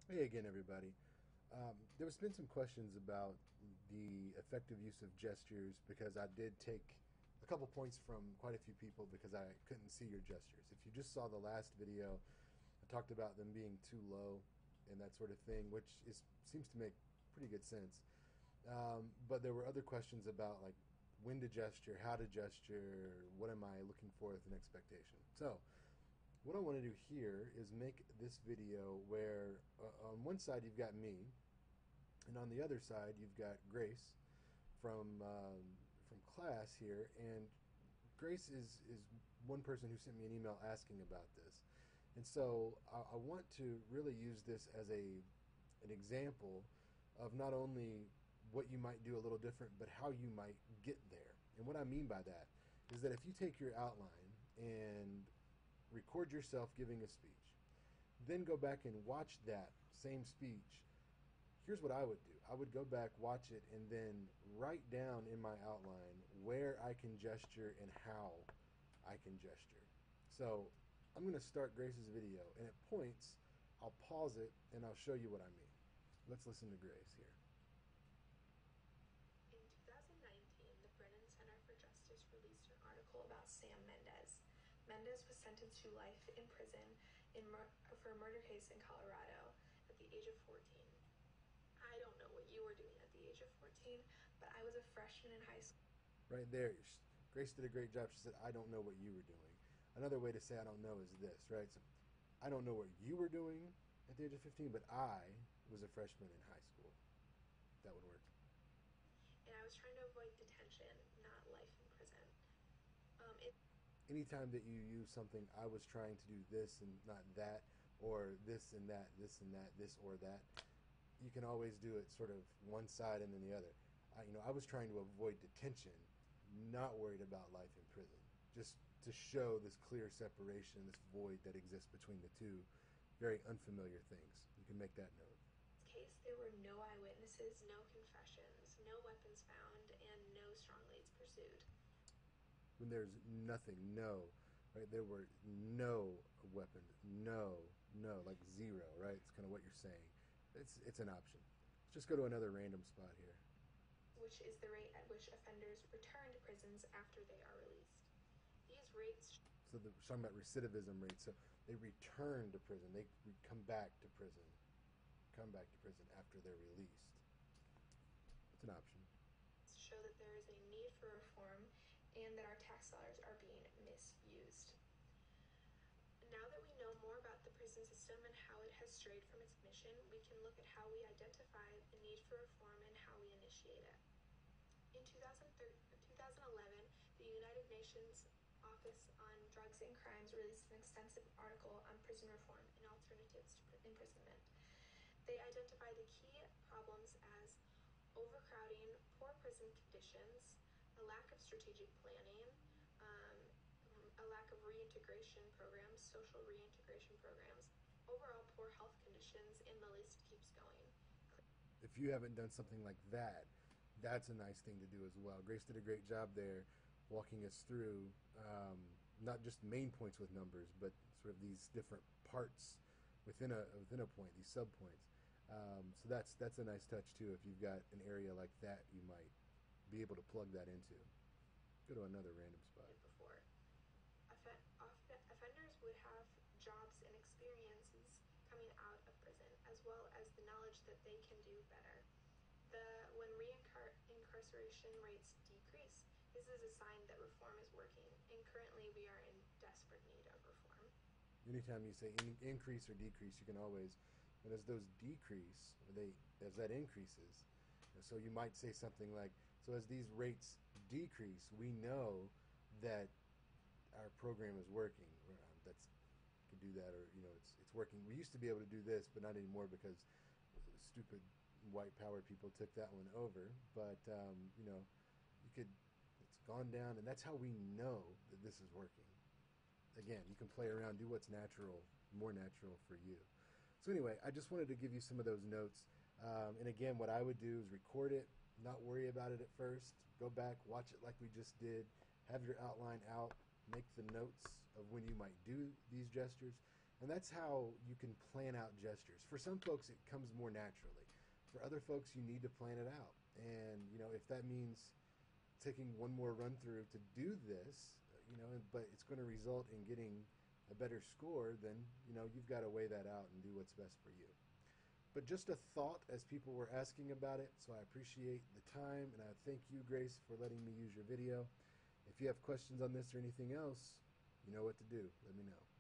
Hey again, everybody. There's been some questions about the effective use of gestures because I did take a couple points from quite a few people because I couldn't see your gestures. If you just saw the last video, I talked about them being too low and that sort of thing, which seems to make pretty good sense. But there were other questions about like when to gesture, how to gesture, what am I looking for with an expectation. So what I want to do here is make this video where on one side you've got me, and on the other side you've got Grace from class here. And Grace is one person who sent me an email asking about this, and so I want to really use this as an example of not only what you might do a little different, but how you might get there. And what I mean by that is that if you take your outline and record yourself giving a speech, then go back and watch that same speech. Here's what I would do. I would go back, watch it, and then write down in my outline where I can gesture and how I can gesture. So I'm going to start Grace's video, and at points, I'll pause it and I'll show you what I mean. Let's listen to Grace here. In 2019, the Brennan Center for Justice released an article about Sam Mendez. Mendez was sentenced to life in prison for a murder case in Colorado at the age of 14. I don't know what you were doing at the age of 14, but I was a freshman in high school. Right there, Grace did a great job. She said, I don't know what you were doing. Another way to say I don't know is this, right? So I don't know what you were doing at the age of 15, but I was a freshman in high school. That would work. And I was trying to avoid detention, not life in prison. Anytime that you use something, I was trying to do this and not that, or this and that, this and that, this or that, you can always do it sort of one side and then the other. I was trying to avoid detention, not worried about life in prison, just to show this clear separation, this void that exists between the two very unfamiliar things. You can make that note. Case, there were no eyewitnesses, no confessions, no weapons found, and no strong leads pursued. When there's nothing, no, right? There were no weapons, no, like zero, right? It's kind of what you're saying. It's an option. Let's just go to another random spot here. Which is the rate at which offenders return to prisons after they are released. These rates. So we're talking about recidivism rates. So they return to prison. They come back to prison. Come back to prison after they're released. It's an option. Show that there is a need for reform and that our tax dollars are being misused. Now that we know more about the prison system and how it has strayed from its mission, we can look at how we identify the need for reform and how we initiate it. In 2011, the United Nations Office on Drugs and Crimes released an extensive article on prison reform and alternatives to imprisonment. They identify the key problems as overcrowding, poor prison conditions, a lack of strategic planning, a lack of reintegration programs, social reintegration programs, overall poor health conditions, and the list keeps going. If you haven't done something like that, that's a nice thing to do as well. Grace did a great job there walking us through not just main points with numbers, but sort of these different parts within a point, these subpoints. So that's a nice touch too. If you've got an area like that, you might be able to plug that into. Go to another random spot. Before, offenders would have jobs and experiences coming out of prison, as well as the knowledge that they can do better. When reincarceration rates decrease, this is a sign that reform is working, and currently we are in desperate need of reform. Anytime you say increase or decrease, you can always, and as those decrease, as that increases, so you might say something like, so as these rates decrease, we know that our program is working. That's you can do that, or it's working. We used to be able to do this, but not anymore because stupid white power people took that one over. But you could. It's gone down, and that's how we know that this is working. Again, you can play around, do what's natural, more natural for you. So anyway, I just wanted to give you some of those notes. And again, what I would do is record it, not worry about it at first. Go back, watch it like we just did. Have your outline out. Make the notes of when you might do these gestures. And that's how you can plan out gestures. For some folks, it comes more naturally. For other folks, you need to plan it out. And, if that means taking one more run through to do this, but it's going to result in getting a better score, then, you've got to weigh that out and do what's best for you. But just a thought as people were asking about it, so I appreciate the time, and I thank you, Grace, for letting me use your video. If you have questions on this or anything else, you know what to do. Let me know.